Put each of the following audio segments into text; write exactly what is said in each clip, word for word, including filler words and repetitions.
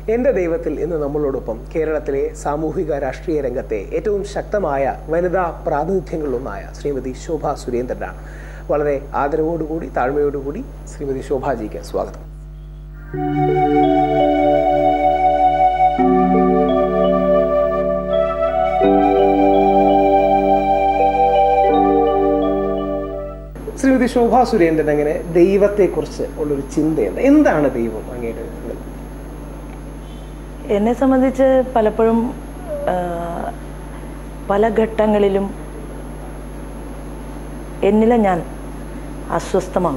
എന്റെ ദൈവത്തിൽ ഇന്ന് നമ്മളോടൊപ്പം കേരളത്തിലെ സാമൂഹിക രാഷ്ട്രീയ രംഗത്തെ ഏറ്റവും ശക്തമായ വനിതാ പ്രാതിനിധ്യങ്ങളിലൊന്നായ ശ്രീമതി ശോഭ സുരേന്ദ്രനാണ്. വളരെ ആദരവോടുകൂടി താഴ്മയോടുകൂടി ശ്രീമതി ശോഭാജിക്ക് സ്വാഗതം. ശ്രീമതി ശോഭ സുരേന്ദ്രൻ അങ്ങനെ ദൈവത്തെക്കുറിച്ച് ഉള്ളൊരു ചിന്തയുണ്ട്. എന്താണ് ദൈവം അങ്ങയുടെ? എന്നെ സംബന്ധിച്ച് പലപ്പോഴും പല ഘട്ടങ്ങളിലും എന്നിലെ ഞാൻ അസ്വസ്ഥമാകും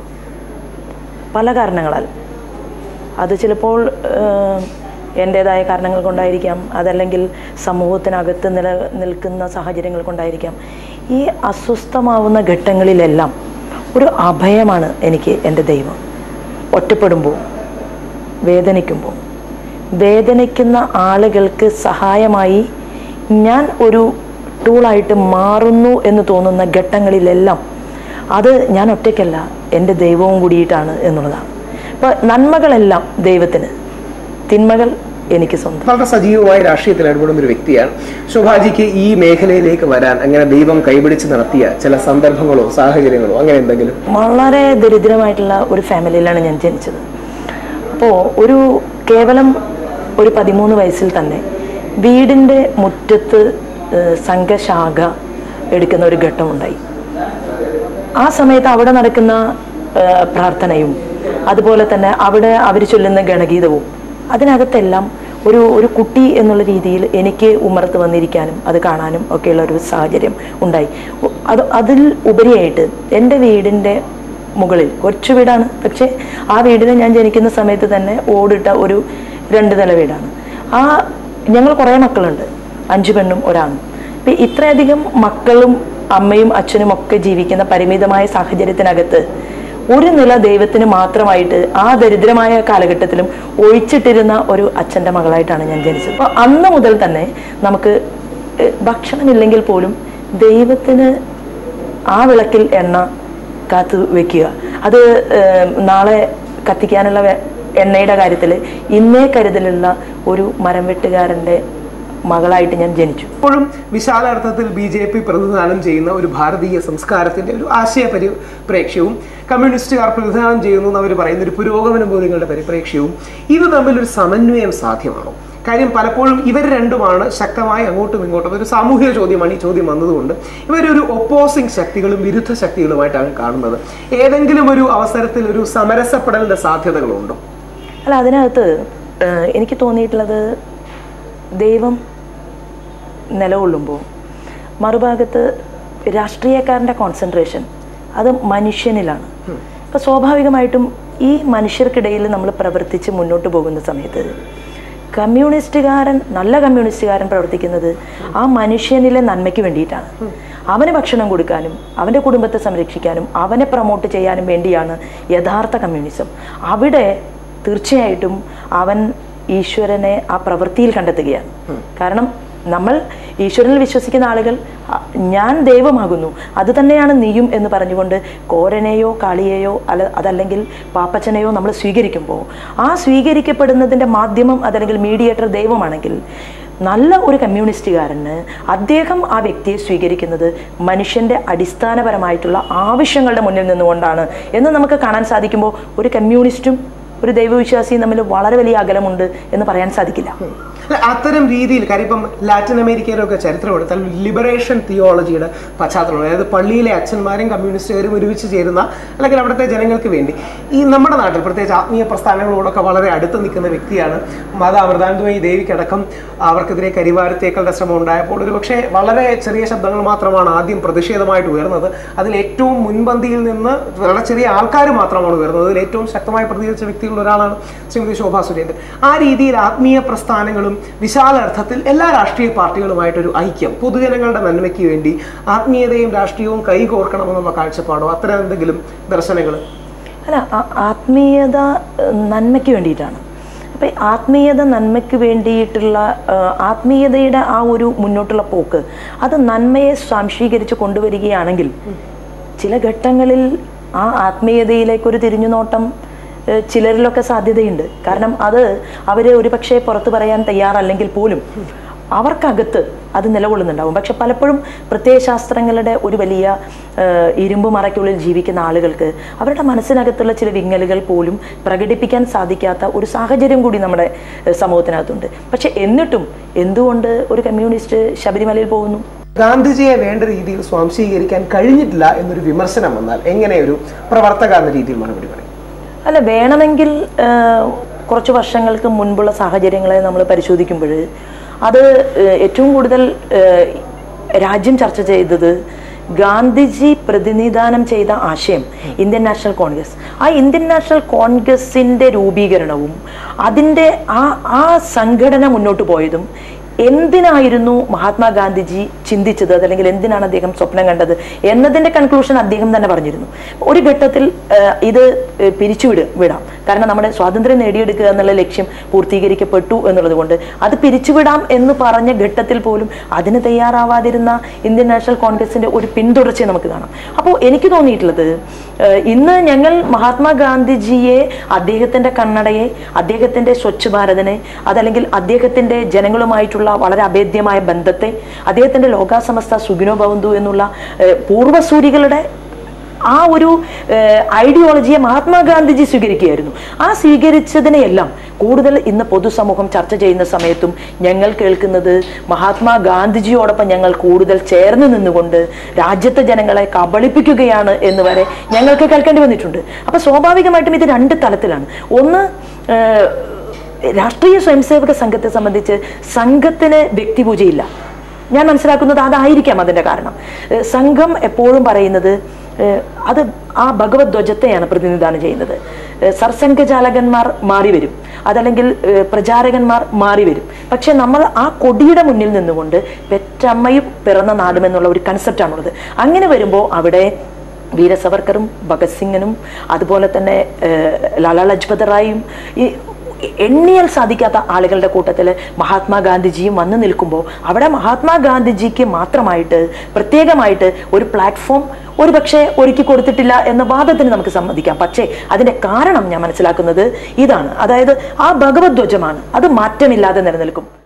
പല കാരണങ്ങളാൽ. അത് ചിലപ്പോൾ എൻ്റേതായ കാരണങ്ങൾ കൊണ്ടായിരിക്കാം, അതല്ലെങ്കിൽ സമൂഹത്തിനകത്ത് നില നിൽക്കുന്ന സാഹചര്യങ്ങൾ കൊണ്ടായിരിക്കാം. ഈ അസ്വസ്ഥമാവുന്ന ഘട്ടങ്ങളിലെല്ലാം ഒരു അഭയമാണ് എനിക്ക് എൻ്റെ ദൈവം. ഒറ്റപ്പെടുമ്പോൾ, വേദനിക്കുമ്പോൾ, വേദനിക്കുന്ന ആളുകൾക്ക് സഹായമായി ഞാൻ ഒരു ടൂളായിട്ട് മാറുന്നു എന്ന് തോന്നുന്ന ഘട്ടങ്ങളിലെല്ലാം അത് ഞാൻ ഒറ്റയ്ക്കല്ല, എൻ്റെ ദൈവവും കൂടിയിട്ടാണ് എന്നുള്ളതാണ്. അപ്പോൾ നന്മകളെല്ലാം ദൈവത്തിന്, തിന്മകൾ എനിക്ക് സ്വന്തം. വളരെ സജീവമായി രാഷ്ട്രീയത്തിൽ ഇടപെടുന്ന ഒരു വ്യക്തിയാണ് ശോഭാജിക്ക്. ഈ മേഖലയിലേക്ക് വരാൻ അങ്ങനെ ദൈവം കൈപിടിച്ച് നടത്തിയ ചില സന്ദർഭങ്ങളോ സാഹചര്യങ്ങളോ അങ്ങനെ എന്തെങ്കിലും? വളരെ ദരിദ്രമായിട്ടുള്ള ഒരു ഫാമിലിയിലാണ് ഞാൻ ജനിച്ചത്. അപ്പോൾ ഒരു കേവലം ഒരു പതിമൂന്ന് വയസ്സിൽ തന്നെ വീടിൻ്റെ മുറ്റത്ത് സംഘശാഖ എടുക്കുന്ന ഒരു ഘട്ടമുണ്ടായി. ആ സമയത്ത് അവിടെ നടക്കുന്ന പ്രാർത്ഥനയും അതുപോലെ തന്നെ അവിടെ അവർ ചൊല്ലുന്ന ഗണഗീതവും അതിനകത്തെല്ലാം ഒരു ഒരു കുട്ടി എന്നുള്ള രീതിയിൽ എനിക്ക് ഉമ്മറത്ത് വന്നിരിക്കാനും അത് കാണാനും ഒക്കെയുള്ള ഒരു സാഹചര്യം ഉണ്ടായി. അത് അതിൽ ഉപരിയായിട്ട് എൻ്റെ വീടിൻ്റെ മുകളിൽ കൊച്ചു വീടാണ്, പക്ഷേ ആ വീടിന് ഞാൻ ജനിക്കുന്ന സമയത്ത് തന്നെ ഓടിട്ട ഒരു രണ്ട് നില വീടാണ്. ആ ഞങ്ങൾ കുറേ മക്കളുണ്ട്, അഞ്ചു പെണ്ണും ഒരാണും. ഇപ്പം ഇത്രയധികം മക്കളും അമ്മയും അച്ഛനും ഒക്കെ ജീവിക്കുന്ന പരിമിതമായ സാഹചര്യത്തിനകത്ത് ഒരു നില ദൈവത്തിന് മാത്രമായിട്ട് ആ ദരിദ്രമായ കാലഘട്ടത്തിലും ഒഴിച്ചിട്ടിരുന്ന ഒരു അച്ഛൻ്റെ മകളായിട്ടാണ് ഞാൻ ജനിച്ചത്. അപ്പോൾ അന്ന് മുതൽ തന്നെ നമുക്ക് ഭക്ഷണമില്ലെങ്കിൽ പോലും ദൈവത്തിന് ആ വിളക്കിൽ എണ്ണ കാത്തു വെക്കുക, അത് നാളെ കത്തിക്കാനുള്ള എണ്ണയുടെ കാര്യത്തിൽ ഇന്നേ കരുതലുള്ള ഒരു മരം വെട്ടുകാരൻ്റെ മകളായിട്ട് ഞാൻ ജനിച്ചു. ഇപ്പോഴും വിശാലാർത്ഥത്തിൽ ബി ജെ പി പ്രതിനിധാനം ചെയ്യുന്ന ഒരു ഭാരതീയ സംസ്കാരത്തിന്റെ ഒരു ആശയ പരിപ്രേക്ഷ്യവും കമ്മ്യൂണിസ്റ്റുകാർ പ്രതിനിധാനം ചെയ്യുന്നു എന്ന് അവർ പറയുന്ന ഒരു പുരോഗമന മൂല്യങ്ങളുടെ പരിപ്രേക്ഷ്യവും ഇത് തമ്മിലൊരു സമന്വയം സാധ്യമാണോ? കാര്യം പലപ്പോഴും ഇവർ രണ്ടുമാണ് ശക്തമായി അങ്ങോട്ടും ഇങ്ങോട്ടും, ഒരു സാമൂഹിക ചോദ്യമാണ് ഈ ചോദ്യം വന്നതുകൊണ്ട് ഇവരൊരു ഒപ്പോസിങ് ശക്തികളും വിരുദ്ധ ശക്തികളുമായിട്ടാണ് കാണുന്നത്. ഏതെങ്കിലും ഒരു അവസരത്തിൽ ഒരു സമരസപ്പെടലിന്റെ സാധ്യതകളുണ്ടോ? അല്ല, അതിനകത്ത് എനിക്ക് തോന്നിയിട്ടുള്ളത് ദൈവം നിലകൊള്ളുമ്പോൾ മറുഭാഗത്ത് രാഷ്ട്രീയക്കാരൻ്റെ കോൺസെൻട്രേഷൻ അത് മനുഷ്യനിലാണ്. അപ്പോൾ സ്വാഭാവികമായിട്ടും ഈ മനുഷ്യർക്കിടയിൽ നമ്മൾ പ്രവർത്തിച്ച് മുന്നോട്ട് പോകുന്ന സമയത്ത് കമ്മ്യൂണിസ്റ്റുകാരൻ നല്ല കമ്മ്യൂണിസ്റ്റുകാരൻ പ്രവർത്തിക്കുന്നത് ആ മനുഷ്യനിലെ നന്മയ്ക്ക് വേണ്ടിയിട്ടാണ്. അവന് ഭക്ഷണം കൊടുക്കാനും അവൻ്റെ കുടുംബത്തെ സംരക്ഷിക്കാനും അവനെ പ്രൊമോട്ട് ചെയ്യാനും വേണ്ടിയാണ് യഥാർത്ഥ കമ്മ്യൂണിസം. അവിടെ തീർച്ചയായിട്ടും അവൻ ഈശ്വരനെ ആ പ്രവൃത്തിയിൽ കണ്ടെത്തുകയാണ്. കാരണം നമ്മൾ ഈശ്വരനിൽ വിശ്വസിക്കുന്ന ആളുകൾ ഞാൻ ദൈവമാകുന്നു, അത് തന്നെയാണ് നീയും എന്ന് പറഞ്ഞുകൊണ്ട് കോരനെയോ കാളിയെയോ അല്ല അതല്ലെങ്കിൽ പാപ്പച്ചനെയോ നമ്മൾ സ്വീകരിക്കുമ്പോൾ ആ സ്വീകരിക്കപ്പെടുന്നതിൻ്റെ മാധ്യമം അതല്ലെങ്കിൽ മീഡിയേറ്റർ ദൈവമാണെങ്കിൽ നല്ല ഒരു കമ്മ്യൂണിസ്റ്റുകാരന് അദ്ദേഹം ആ വ്യക്തിയെ സ്വീകരിക്കുന്നത് മനുഷ്യൻ്റെ അടിസ്ഥാനപരമായിട്ടുള്ള ആവശ്യങ്ങളുടെ മുന്നിൽ നിന്നുകൊണ്ടാണ് എന്ന് നമുക്ക് കാണാൻ സാധിക്കുമ്പോൾ ഒരു കമ്മ്യൂണിസ്റ്റും ഒരു ദൈവവിശ്വാസിയും തമ്മിൽ വളരെ വലിയ അകലമുണ്ട് എന്ന് പറയാൻ സാധിക്കില്ല. അത്തരം രീതിയിൽ കാര്യം ഇപ്പം ലാറ്റിൻ അമേരിക്കയിലൊക്കെ ചരിത്രം എടുത്താൽ ലിബറേഷൻ തിയോളജിയുടെ പശ്ചാത്തലം, അതായത് പള്ളിയിലെ അച്ഛന്മാരും കമ്മ്യൂണിസ്റ്റുകാരും ഒരുമിച്ച് ചേരുന്ന അല്ലെങ്കിൽ അവിടുത്തെ ജനങ്ങൾക്ക് വേണ്ടി ഈ നമ്മുടെ നാട്ടിൽ പ്രത്യേകിച്ച് ആത്മീയ പ്രസ്ഥാനങ്ങളോടൊക്കെ വളരെ അടുത്ത് നിൽക്കുന്ന വ്യക്തിയാണ് മാതാ അമൃതാനന്ദമയി ദേവിക്കടക്കം അവർക്കെതിരെ കരിവാരത്തേക്കളുടെ ശ്രമം ഉണ്ടായപ്പോൾ ഒരു പക്ഷേ വളരെ ചെറിയ ശബ്ദങ്ങൾ മാത്രമാണ് ആദ്യം പ്രതിഷേധമായിട്ട് ഉയർന്നത്. അതിൽ ഏറ്റവും മുൻപന്തിയിൽ നിന്ന് വളരെ ചെറിയ ആൾക്കാർ മാത്രമാണ് ഉയർന്നത്. അതിൽ ഏറ്റവും ശക്തമായി പ്രതികരിച്ച വ്യക്തികളിൽ ഒരാളാണ് ശ്രീമതി ശോഭ സുരേന്ദ്രൻ. ആ രീതിയിൽ ആത്മീയ പ്രസ്ഥാനങ്ങളും വിശാല അർത്ഥത്തിൽ എല്ലാ രാഷ്ട്രീയ പാർട്ടികളുമായിട്ടൊരു ഐക്യം, പൊതുജനങ്ങളുടെ നന്മയ്ക്ക് വേണ്ടി ആത്മീയതയും രാഷ്ട്രീയവും കൈകോർക്കണമെന്നുള്ള കാഴ്ചപ്പാടോ അത്തരം എന്തെങ്കിലും ദർശനങ്ങൾ? അല്ല, ആത്മീയത നന്മയ്ക്ക് വേണ്ടിയിട്ടാണ്. അപ്പം ആത്മീയത നന്മയ്ക്ക് വേണ്ടിയിട്ടുള്ള ആത്മീയതയുടെ ആ ഒരു മുന്നോട്ടുള്ള പോക്ക് അത് നന്മയെ സ്വാംശീകരിച്ച് കൊണ്ടുവരികയാണെങ്കിൽ ചില ഘട്ടങ്ങളിൽ ആ ആത്മീയതയിലേക്കൊരു തിരിഞ്ഞുനോട്ടം ചിലരിലൊക്കെ സാധ്യതയുണ്ട്. കാരണം അത് അവർ ഒരു പക്ഷേ പുറത്തു പറയാൻ തയ്യാറല്ലെങ്കിൽ പോലും അവർക്കകത്ത് അത് നിലകൊള്ളുന്നുണ്ടാവും. പക്ഷെ പലപ്പോഴും പ്രത്യയശാസ്ത്രങ്ങളുടെ ഒരു വലിയ ഇരുമ്പ് മറയ്ക്കുള്ളിൽ ജീവിക്കുന്ന ആളുകൾക്ക് അവരുടെ മനസ്സിനകത്തുള്ള ചില വിങ്ങലുകൾ പോലും പ്രകടിപ്പിക്കാൻ സാധിക്കാത്ത ഒരു സാഹചര്യം കൂടി നമ്മുടെ സമൂഹത്തിനകത്തുണ്ട്. പക്ഷെ എന്നിട്ടും എന്തുകൊണ്ട് ഒരു കമ്മ്യൂണിസ്റ്റ് ശബരിമലയിൽ പോകുന്നു? ഗാന്ധിജിയെ വേണ്ട രീതിയിൽ സ്വാംശീകരിക്കാൻ കഴിഞ്ഞിട്ടില്ല എന്നൊരു വിമർശനം വന്നാൽ എങ്ങനെ ഒരു പ്രവർത്തക എന്ന രീതിയിൽ മറുപടി പറയും? അല്ല, വേണമെങ്കിൽ കുറച്ച് വർഷങ്ങൾക്ക് മുൻപുള്ള സാഹചര്യങ്ങളെ നമ്മൾ പരിശോധിക്കുമ്പോൾ അത് ഏറ്റവും കൂടുതൽ രാജ്യം ചർച്ച ചെയ്തത് ഗാന്ധിജി പ്രതിനിധാനം ചെയ്ത ആശയം ഇന്ത്യൻ നാഷണൽ കോൺഗ്രസ്. ആ ഇന്ത്യൻ നാഷണൽ കോൺഗ്രസിൻ്റെ രൂപീകരണവും അതിൻ്റെ ആ ആ സംഘടന മുന്നോട്ട് പോയതും എന്തിനായിരുന്നു മഹാത്മാഗാന്ധിജി ചിന്തിച്ചത്, അതല്ലെങ്കിൽ എന്തിനാണ് അദ്ദേഹം സ്വപ്നം കണ്ടത് എന്നതിൻ്റെ കൺക്ലൂഷൻ അദ്ദേഹം തന്നെ പറഞ്ഞിരുന്നു. ഒരു ഘട്ടത്തിൽ ഇത് പിരിച്ചുവിട വിടാം കാരണം നമ്മുടെ സ്വാതന്ത്ര്യം നേടിയെടുക്കുക എന്നുള്ള ലക്ഷ്യം പൂർത്തീകരിക്കപ്പെട്ടു എന്നുള്ളത് കൊണ്ട് അത് പിരിച്ചുവിടാം എന്ന് പറഞ്ഞ ഘട്ടത്തിൽ പോലും അതിന് തയ്യാറാവാതിരുന്ന ഇന്ത്യൻ നാഷണൽ കോൺഗ്രസിൻ്റെ ഒരു പിന്തുടർച്ചയെ നമുക്ക് കാണാം. അപ്പോൾ എനിക്ക് തോന്നിയിട്ടുള്ളത് ഇന്ന് ഞങ്ങൾ മഹാത്മാഗാന്ധിജിയെ, അദ്ദേഹത്തിൻ്റെ കണ്ണടയെ, അദ്ദേഹത്തിൻ്റെ സ്വച്ഛ് ഭാരതിനെ, അതല്ലെങ്കിൽ അദ്ദേഹത്തിൻ്റെ ജനങ്ങളുമായിട്ടുള്ള വളരെ അഭേദ്യമായ ബന്ധത്തെ, അദ്ദേഹത്തിൻ്റെ ലോകാസമസ്ത സുഖിനോ ഭവന്തു എന്നുള്ള പൂർവ്വസൂരികളുടെ ആ ഒരു ഐഡിയോളജിയെ മഹാത്മാഗാന്ധിജി സ്വീകരിക്കുകയായിരുന്നു. ആ സ്വീകരിച്ചതിനെയെല്ലാം കൂടുതൽ ഇന്ന് പൊതുസമൂഹം ചർച്ച ചെയ്യുന്ന സമയത്തും ഞങ്ങൾ കേൾക്കുന്നത് മഹാത്മാഗാന്ധിജിയോടൊപ്പം ഞങ്ങൾ കൂടുതൽ ചേർന്ന് നിന്നുകൊണ്ട് രാജ്യത്തെ ജനങ്ങളെ കബളിപ്പിക്കുകയാണ് എന്ന് വരെ ഞങ്ങൾക്ക് കേൾക്കേണ്ടി വന്നിട്ടുണ്ട്. അപ്പൊ സ്വാഭാവികമായിട്ടും ഇത് രണ്ട് തലത്തിലാണ്. ഒന്ന്, രാഷ്ട്രീയ സ്വയംസേവക സംഘത്തെ സംബന്ധിച്ച് സംഘത്തിന് വ്യക്തിപൂജയില്ല. ഞാൻ മനസ്സിലാക്കുന്നത് അതായിരിക്കാം അതിൻ്റെ കാരണം. സംഘം എപ്പോഴും പറയുന്നത് അത് ആ ഭഗവത് ധ്വജത്തെയാണ് പ്രതിനിധാനം ചെയ്യുന്നത്. സർസംഘചാലകന്മാർ മാറി വരും, അതല്ലെങ്കിൽ പ്രചാരകന്മാർ മാറി വരും. പക്ഷെ നമ്മൾ ആ കൊടിയുടെ മുന്നിൽ നിന്നുകൊണ്ട് പെറ്റമ്മയും പിറന്ന നാടും എന്നുള്ള ഒരു കൺസെപ്റ്റാണുള്ളത്. അങ്ങനെ വരുമ്പോൾ അവിടെ വീര സവർക്കറും ഭഗത് സിംഗിനും അതുപോലെ തന്നെ ലാലാ ലജ്പത് റായിയും ഈ എണ്ണിയാൽ സാധിക്കാത്ത ആളുകളുടെ കൂട്ടത്തിൽ മഹാത്മാഗാന്ധിജിയും വന്നു നിൽക്കുമ്പോൾ അവിടെ മഹാത്മാഗാന്ധിജിക്ക് മാത്രമായിട്ട് പ്രത്യേകമായിട്ട് ഒരു പ്ലാറ്റ്ഫോം ഒരു പക്ഷേ ഒരുക്കി കൊടുത്തിട്ടില്ല എന്ന വാദത്തിന് നമുക്ക് സമ്മതിക്കാം. പക്ഷേ അതിൻ്റെ കാരണം ഞാൻ മനസ്സിലാക്കുന്നത് ഇതാണ്, അതായത് ആ ഭഗവത് ധ്വജമാണ്, അത് മാറ്റമില്ലാതെ നിലനിൽക്കും.